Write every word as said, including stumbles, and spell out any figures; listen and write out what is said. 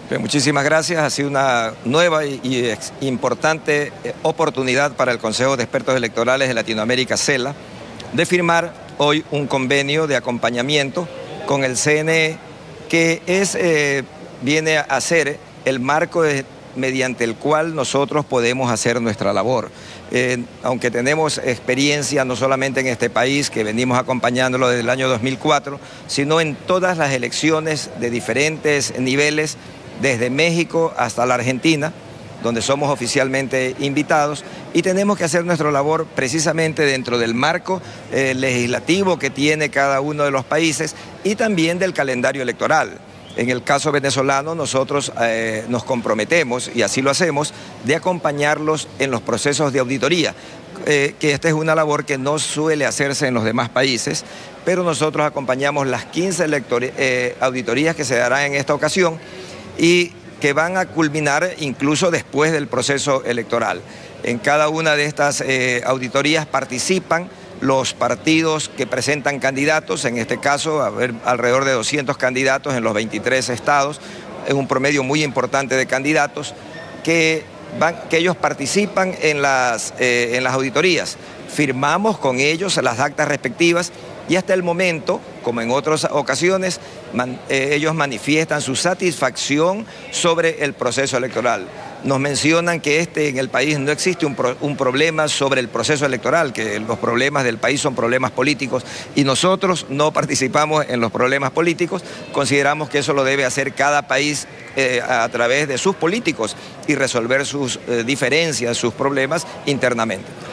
Bien, muchísimas gracias. Ha sido una nueva y, y ex, importante oportunidad para el Consejo de Expertos Electorales de Latinoamérica, CELA, de firmar hoy un convenio de acompañamiento con el C N E que es, eh, viene a ser el marco de, mediante el cual nosotros podemos hacer nuestra labor. Eh, aunque tenemos experiencia no solamente en este país, que venimos acompañándolo desde el año dos mil cuatro, sino en todas las elecciones de diferentes niveles, desde México hasta la Argentina, donde somos oficialmente invitados, y tenemos que hacer nuestra labor precisamente dentro del marco eh, legislativo que tiene cada uno de los países y también del calendario electoral. En el caso venezolano, nosotros eh, nos comprometemos, y así lo hacemos, de acompañarlos en los procesos de auditoría, eh, que esta es una labor que no suele hacerse en los demás países, pero nosotros acompañamos las quince eh, auditorías que se darán en esta ocasión y que van a culminar incluso después del proceso electoral. En cada una de estas eh, auditorías participan los partidos que presentan candidatos, en este caso a ver, alrededor de doscientos candidatos en los veintitrés estados, es un promedio muy importante de candidatos que, van, que ellos participan en las, eh, en las auditorías. Firmamos con ellos las actas respectivas y hasta el momento, como en otras ocasiones, man, eh, ellos manifiestan su satisfacción sobre el proceso electoral. Nos mencionan que este, en el país no existe un, pro, un problema sobre el proceso electoral, que los problemas del país son problemas políticos y nosotros no participamos en los problemas políticos. Consideramos que eso lo debe hacer cada país eh, a través de sus políticos y resolver sus eh, diferencias, sus problemas internamente.